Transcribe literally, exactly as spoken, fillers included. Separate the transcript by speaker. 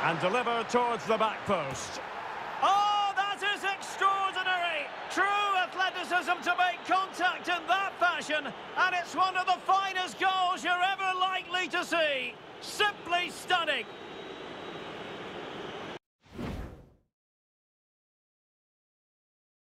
Speaker 1: And deliver towards the back post. Oh, that is extraordinary! True athleticism to make contact in that fashion, and it's one of the finest goals you're ever likely to see. Simply stunning.